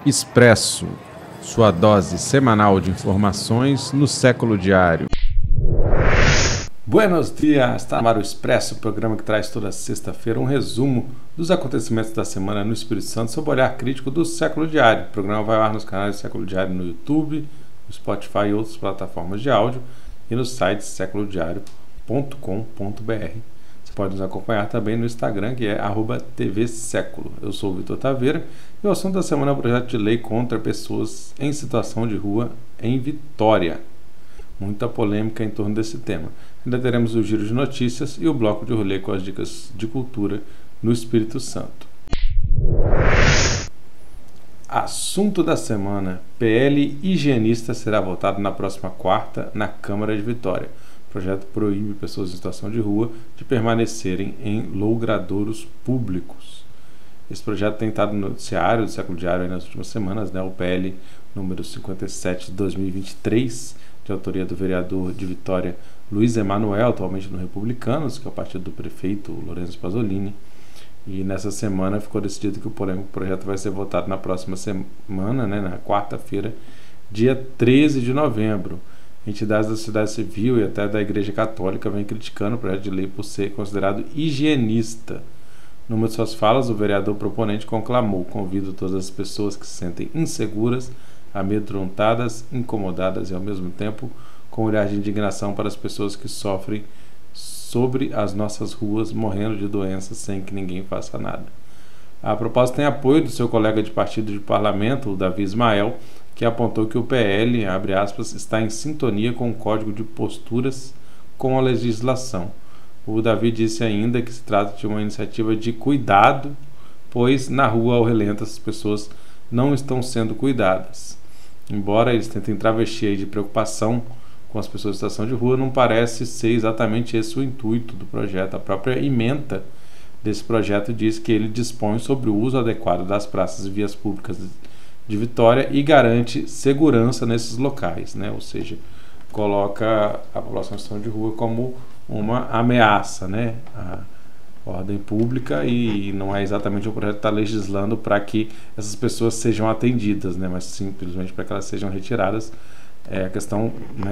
Expresso, sua dose semanal de informações no século diário. Buenos dias, está no ar o Expresso, o programa que traz toda sexta-feira um resumo dos acontecimentos da semana no Espírito Santo sob o olhar crítico do século diário. O programa vai ao ar nos canais do Século Diário no YouTube, no Spotify e outras plataformas de áudio e no site seculodiario.com.br. Você pode nos acompanhar também no Instagram, que é @tvséculo. Eu sou o Vitor Taveira e o assunto da semana é o projeto de lei contra pessoas em situação de rua em Vitória. Muita polêmica em torno desse tema. Ainda teremos o giro de notícias e o bloco de rolê com as dicas de cultura no Espírito Santo. Assunto da semana: PL higienista será votado na próxima quarta na Câmara de Vitória. O projeto proíbe pessoas em situação de rua de permanecerem em logradouros públicos. Esse projeto tem estado no noticiário do Século Diário nas últimas semanas, o PL número 57 de 2023, de autoria do vereador de Vitória, Luiz Emanuel, atualmente no Republicanos, que é o partido do prefeito Lourenço Pasolini. E nessa semana ficou decidido que o polêmico projeto vai ser votado na próxima semana, na quarta-feira, dia 13 de novembro. Entidades da sociedade civil e até da Igreja Católica vêm criticando o projeto de lei por ser considerado higienista. Numa de suas falas, o vereador proponente conclamou: "Convido todas as pessoas que se sentem inseguras, amedrontadas, incomodadas e ao mesmo tempo com um olhar de indignação para as pessoas que sofrem sobre as nossas ruas, morrendo de doenças sem que ninguém faça nada." A proposta tem apoio do seu colega de partido de parlamento, o Davi Ismael, que apontou que o PL, abre aspas, está em sintonia com o Código de Posturas com a legislação. O Davi disse ainda que se trata de uma iniciativa de cuidado, pois na rua ao relento as pessoas não estão sendo cuidadas. Embora eles tentem travestir de preocupação com as pessoas em situação de rua, não parece ser exatamente esse o intuito do projeto. A própria ementa desse projeto diz que ele dispõe sobre o uso adequado das praças e vias públicas de Vitória e garante segurança nesses locais, ou seja, coloca a população em situação de rua como uma ameaça, à ordem pública, e não é exatamente o projeto que está legislando para que essas pessoas sejam atendidas, mas simplesmente para que elas sejam retiradas. A questão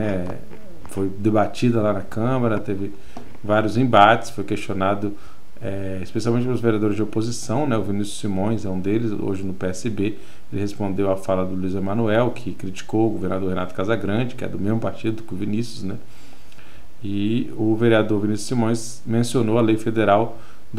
foi debatida lá na Câmara, teve vários embates, foi questionado especialmente pelos vereadores de oposição, o Vinícius Simões é um deles, hoje no PSB. Ele respondeu à fala do Luiz Emanuel, que criticou o governador Renato Casagrande, que é do mesmo partido que o Vinícius, E o vereador Vinícius Simões mencionou a Lei Federal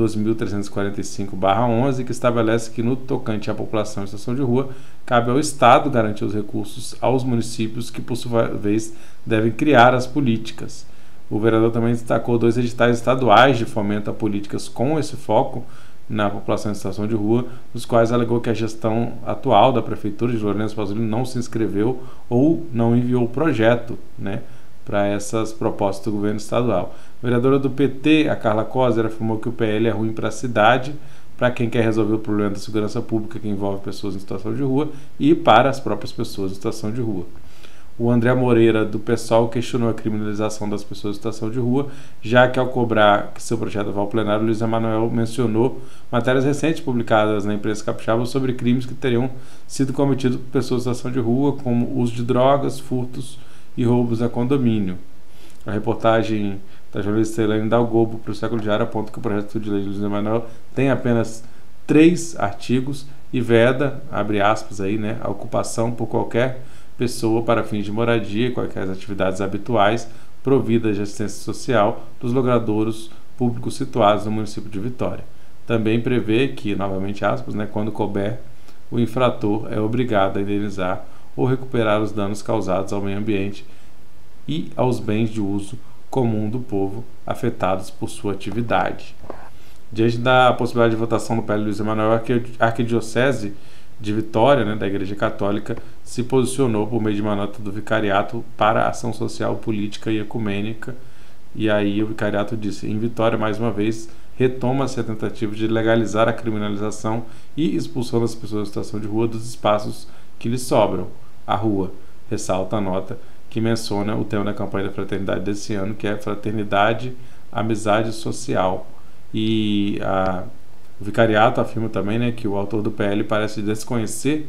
2.345/11, que estabelece que, no tocante à população em situação de rua, cabe ao Estado garantir os recursos aos municípios, que, por sua vez, devem criar as políticas. O vereador também destacou 2 editais estaduais de fomento a políticas com esse foco na população em situação de rua, nos quais alegou que a gestão atual da Prefeitura de Lourenço Pasolini não se inscreveu ou não enviou o projeto, para essas propostas do governo estadual. A vereadora do PT, a Carla Coser, afirmou que o PL é ruim para a cidade, para quem quer resolver o problema da segurança pública que envolve pessoas em situação de rua e para as próprias pessoas em situação de rua. O André Moreira, do PSOL, questionou a criminalização das pessoas em situação de rua, já que, ao cobrar que seu projeto vá ao plenário, Luiz Emanuel mencionou matérias recentes publicadas na imprensa capixaba sobre crimes que teriam sido cometidos por pessoas em situação de rua, como uso de drogas, furtos e roubos a condomínio. A reportagem da jornalista Elaine Dalgobo para o Século Diário aponta que o projeto de lei de Luiz Emanuel tem apenas 3 artigos e veda, abre aspas a ocupação por qualquer pessoa para fins de moradia e quaisquer atividades habituais providas de assistência social dos logradouros públicos situados no município de Vitória. Também prevê que, novamente aspas, quando couber, o infrator é obrigado a indenizar ou recuperar os danos causados ao meio ambiente e aos bens de uso comum do povo afetados por sua atividade. Diante da possibilidade de votação no PL Luiz Emanuel, a Arquidiocese de Vitória, da Igreja Católica, se posicionou por meio de uma nota do Vicariato para a Ação Social, Política e Ecumênica. E aí o Vicariato disse: em Vitória, mais uma vez, retoma-se a tentativa de legalizar a criminalização e expulsão das pessoas em situação de rua dos espaços que lhes sobram, a rua. Ressalta a nota, que menciona o tema da campanha da fraternidade desse ano, que é Fraternidade, Amizade Social. E o Vicariato afirma também que o autor do PL parece desconhecer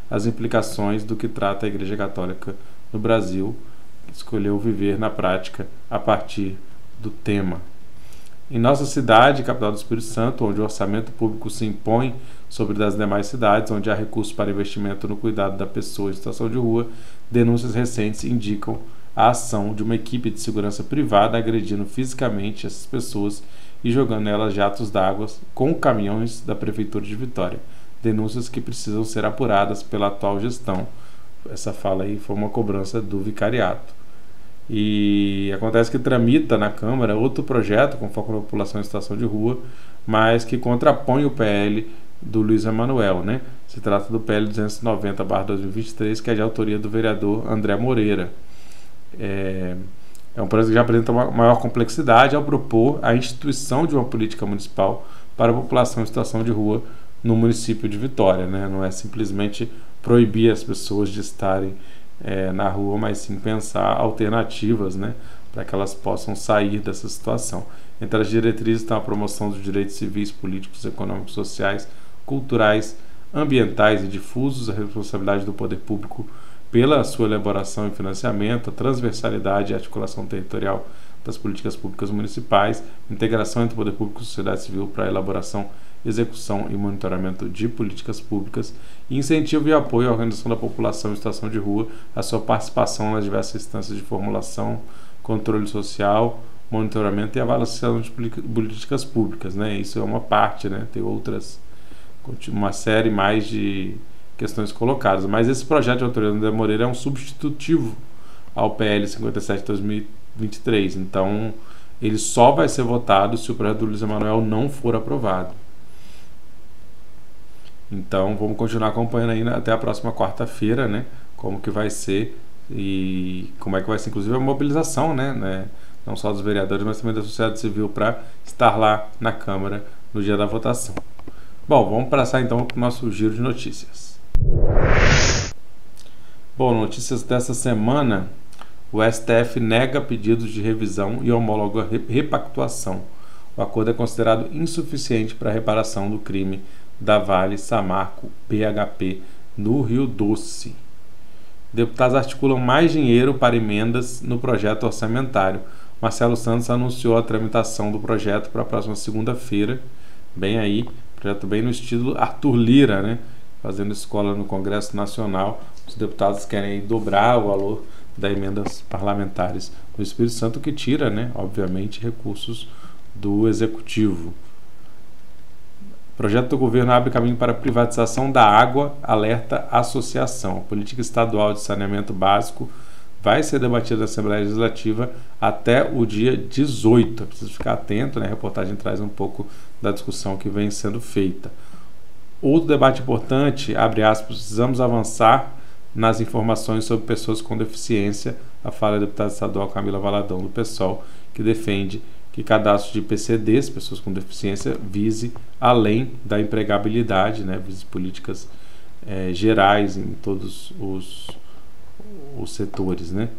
as implicações do que trata a Igreja Católica no Brasil, que escolheu viver na prática a partir do tema. Em nossa cidade, capital do Espírito Santo, onde o orçamento público se impõe sobre das demais cidades, onde há recursos para investimento no cuidado da pessoa em situação de rua, denúncias recentes indicam a ação de uma equipe de segurança privada agredindo fisicamente essas pessoas e jogando nelas jatos d'água com caminhões da Prefeitura de Vitória. Denúncias que precisam ser apuradas pela atual gestão. Essa fala aí foi uma cobrança do vicariato. E acontece que tramita na Câmara outro projeto com foco na população em situação de rua, mas que contrapõe o PL do Luiz Emanuel, né? Se trata do PL 290/2023, que é de autoria do vereador André Moreira. É um projeto que já apresenta uma maior complexidade ao propor a instituição de uma política municipal para a população em situação de rua no município de Vitória, né? Não é simplesmente proibir as pessoas de estarem na rua, mas sim pensar alternativas, né, para que elas possam sair dessa situação. Entre as diretrizes estão a promoção dos direitos civis, políticos, econômicos, sociais, culturais, ambientais e difusos, a responsabilidade do poder público pela sua elaboração e financiamento, a transversalidade e articulação territorial das políticas públicas municipais, integração entre o poder público e a sociedade civil para a elaboração, execução e monitoramento de políticas públicas, e incentivo e apoio à organização da população em situação de rua, a sua participação nas diversas instâncias de formulação, controle social, monitoramento e avaliação de políticas públicas, né? Isso é uma parte, né? Tem outras, uma série mais de questões colocadas, mas esse projeto de autoria do André Moreira é um substitutivo ao PL 57/2023, então ele só vai ser votado se o projeto do Luiz Emanuel não for aprovado. Então vamos continuar acompanhando aí até a próxima quarta-feira, né, como que vai ser e como é que vai ser inclusive a mobilização, né, não só dos vereadores, mas também da sociedade civil para estar lá na Câmara no dia da votação. Bom, vamos passar então para o nosso giro de notícias. Bom, notícias dessa semana: o STF nega pedidos de revisão e homologa repactuação. O acordo é considerado insuficiente para a reparação do crime da Vale Samarco PHP no Rio Doce. Deputados articulam mais dinheiro para emendas no projeto orçamentário. Marcelo Santos anunciou a tramitação do projeto para a próxima segunda-feira. Bem aí, projeto bem no estilo Arthur Lira, né? Fazendo escola no Congresso Nacional. Os deputados querem aí dobrar o valor das emendas parlamentares do Espírito Santo, que tira, né, obviamente, recursos do Executivo. O projeto do governo abre caminho para a privatização da água, alerta associação. A política estadual de saneamento básico vai ser debatida na Assembleia Legislativa até o dia 18. Precisa ficar atento, né? A reportagem traz um pouco da discussão que vem sendo feita. Outro debate importante, abre aspas, precisamos avançar nas informações sobre pessoas com deficiência, a fala da deputada estadual Camila Valadão, do PSOL, que defende que cadastro de PCDs, pessoas com deficiência, vise além da empregabilidade, né, vise políticas gerais em todos os setores, né.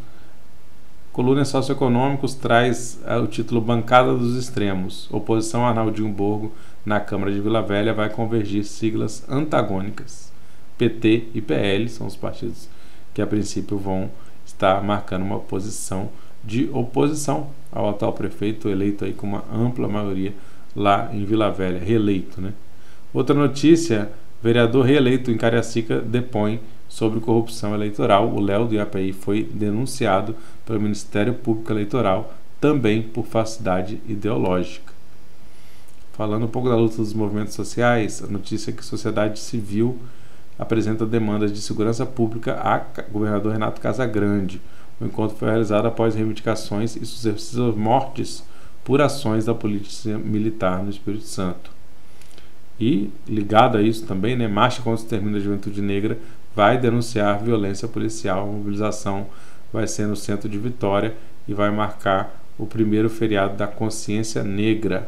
Coluna Socioeconômicos traz o título Bancada dos Extremos. Oposição a Arnaldinho Borgo na Câmara de Vila Velha vai convergir siglas antagônicas. PT e PL são os partidos que a princípio vão estar marcando uma posição de oposição ao atual prefeito, eleito aí com uma ampla maioria lá em Vila Velha, reeleito, né? Outra notícia: vereador reeleito em Cariacica depõe sobre corrupção eleitoral. O Léo do IAPI foi denunciado pelo Ministério Público Eleitoral, também por falsidade ideológica. Falando um pouco da luta dos movimentos sociais, a notícia é que a sociedade civil apresenta demandas de segurança pública a governador Renato Casagrande. O encontro foi realizado após reivindicações e sucessivas mortes por ações da polícia militar no Espírito Santo. E, ligado a isso também, né, Marcha contra o Extermínio da Juventude Negra vai denunciar violência policial. A mobilização vai ser no centro de Vitória e vai marcar o primeiro feriado da consciência negra.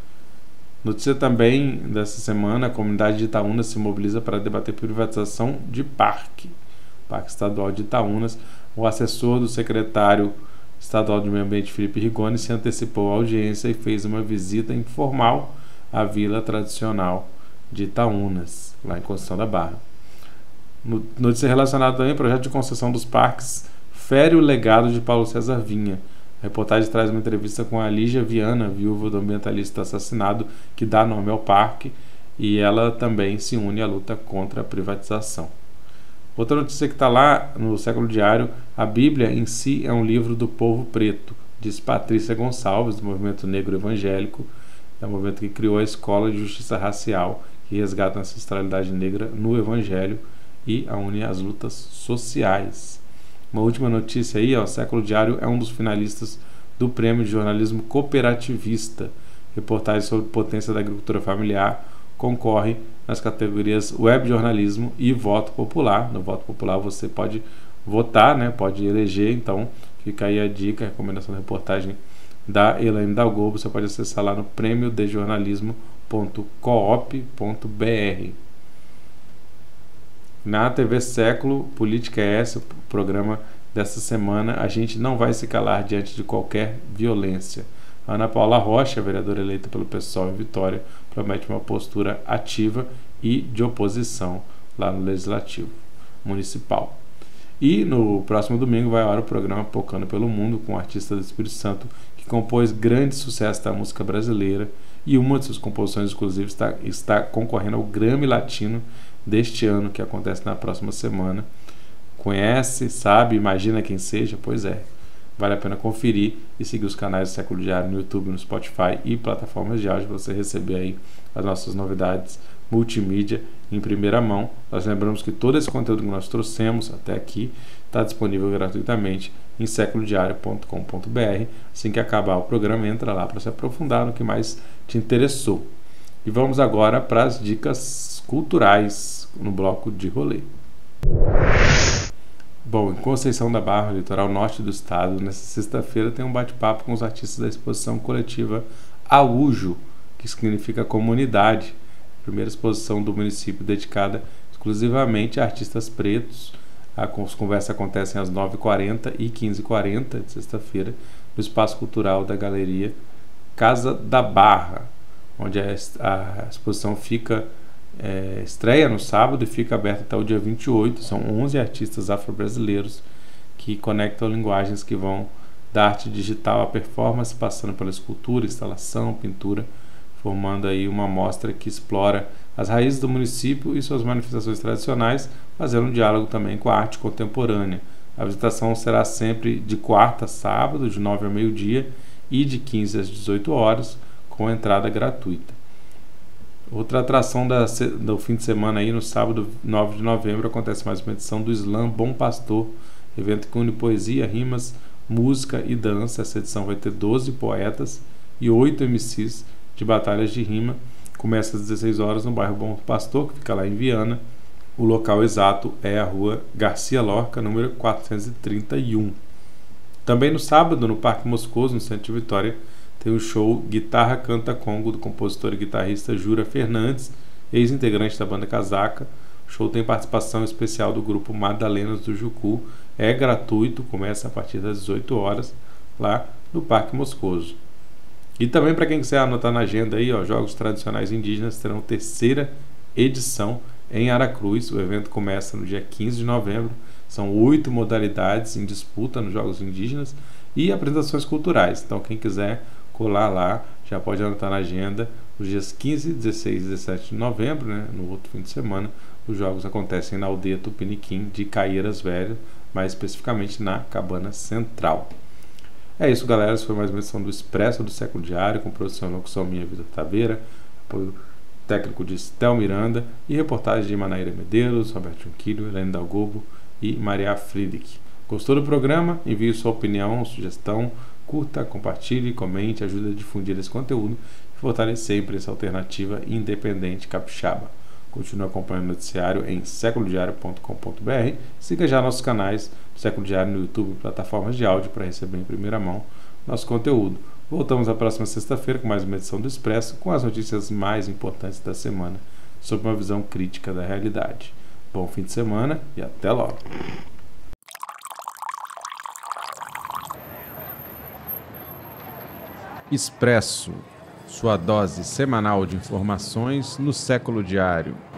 Notícia também dessa semana: a comunidade de Itaúnas se mobiliza para debater privatização de Parque Estadual de Itaúnas. O assessor do secretário estadual de Meio Ambiente, Felipe Rigoni, se antecipou à audiência e fez uma visita informal à vila tradicional de Itaúnas, lá em Conceição da Barra. Notícia relacionada também ao projeto de concessão dos parques fere o legado de Paulo César Vinha. A reportagem traz uma entrevista com a Lígia Viana, viúva do ambientalista assassinado, que dá nome ao parque, e ela também se une à luta contra a privatização. Outra notícia que está lá no Século Diário: a Bíblia em si é um livro do povo preto, diz Patrícia Gonçalves, do Movimento Negro Evangélico, é o movimento que criou a Escola de Justiça Racial, que resgata a ancestralidade negra no Evangelho e a une as lutas sociais. Uma última notícia aí, o Século Diário é um dos finalistas do Prêmio de Jornalismo Cooperativista. Reportagem sobre potência da agricultura familiar concorre nas categorias Web Jornalismo e Voto Popular. No Voto Popular você pode votar, né? Pode eleger, então fica aí a dica, a recomendação da reportagem da Elaine Dalgobo. Você pode acessar lá no prêmiodejornalismo.coop.br. Na TV Século, Política é Essa, o programa dessa semana, a gente não vai se calar diante de qualquer violência. Ana Paula Rocha, vereadora eleita pelo PSOL em Vitória, promete uma postura ativa e de oposição lá no Legislativo Municipal. E no próximo domingo vai ao ar o programa Pocando pelo Mundo, com o artista do Espírito Santo que compôs grande sucesso da música brasileira, e uma de suas composições exclusivas está concorrendo ao Grammy Latino deste ano, que acontece na próxima semana. Conhece, sabe, imagina quem seja? Pois é, vale a pena conferir e seguir os canais do Século Diário no YouTube, no Spotify e plataformas de áudio para você receber aí as nossas novidades multimídia em primeira mão. Nós lembramos que todo esse conteúdo que nós trouxemos até aqui está disponível gratuitamente em seculodiario.com.br. Assim que acabar o programa, entra lá para se aprofundar no que mais te interessou. E vamos agora para as dicas culturais no bloco de rolê. Bom, em Conceição da Barra, litoral norte do estado, nesta sexta-feira tem um bate-papo com os artistas da exposição coletiva AUJO, que significa comunidade, primeira exposição do município dedicada exclusivamente a artistas pretos. As conversas acontecem às 9h40 e 15h40 de sexta-feira no Espaço Cultural da Galeria Casa da Barra, onde a exposição estreia no sábado e fica aberta até o dia 28. São 11 artistas afro-brasileiros que conectam linguagens que vão da arte digital à performance, passando pela escultura, instalação, pintura, formando aí uma mostra que explora as raízes do município e suas manifestações tradicionais, fazendo um diálogo também com a arte contemporânea. A visitação será sempre de quarta a sábado, de 9 ao meio-dia e de 15 às 18 horas, com entrada gratuita. Outra atração do fim de semana aí, no sábado 9 de novembro, acontece mais uma edição do Slam Bom Pastor, evento que une poesia, rimas, música e dança. Essa edição vai ter 12 poetas e 8 MCs de batalhas de rima. Começa às 16 horas no bairro Bom Pastor, que fica lá em Viana. O local exato é a rua Garcia Lorca, número 431. Também no sábado, no Parque Moscoso, no centro de Vitória, tem o show Guitarra Canta Congo, do compositor e guitarrista Jura Fernandes, ex-integrante da banda Casaca. O show tem participação especial do grupo Madalenas do Jucu. É gratuito, começa a partir das 18 horas, lá no Parque Moscoso. E também, para quem quiser anotar na agenda aí, Jogos Tradicionais Indígenas terão terceira edição em Aracruz. O evento começa no dia 15 de novembro. São 8 modalidades em disputa nos Jogos Indígenas e apresentações culturais. Então, quem quiser colar lá, já pode anotar na agenda. Os dias 15, 16 e 17 de novembro, né, no outro fim de semana, os jogos acontecem na aldeia Tupiniquim de Caieiras Velhas, mais especificamente na Cabana Central. É isso, galera. Essa foi mais uma edição do Expresso do Século Diário, com produção e locução minha, Vitor Taveira, apoio técnico de Estel Miranda e reportagem de Manaíra Medeiros, Roberto Junquilho, Helene Dalgobo e Maria Friedrich. Gostou do programa? Envie sua opinião, sugestão, curta, compartilhe, comente, ajude a difundir esse conteúdo e fortalecer a imprensa alternativa independente capixaba. Continue acompanhando o noticiário em seculodiario.com.br. Siga já nossos canais do Século Diário no YouTube e plataformas de áudio para receber em primeira mão nosso conteúdo. Voltamos na próxima sexta-feira com mais uma edição do Expresso, com as notícias mais importantes da semana, sob uma visão crítica da realidade. Bom fim de semana e até logo! Expresso, sua dose semanal de informações no Século Diário.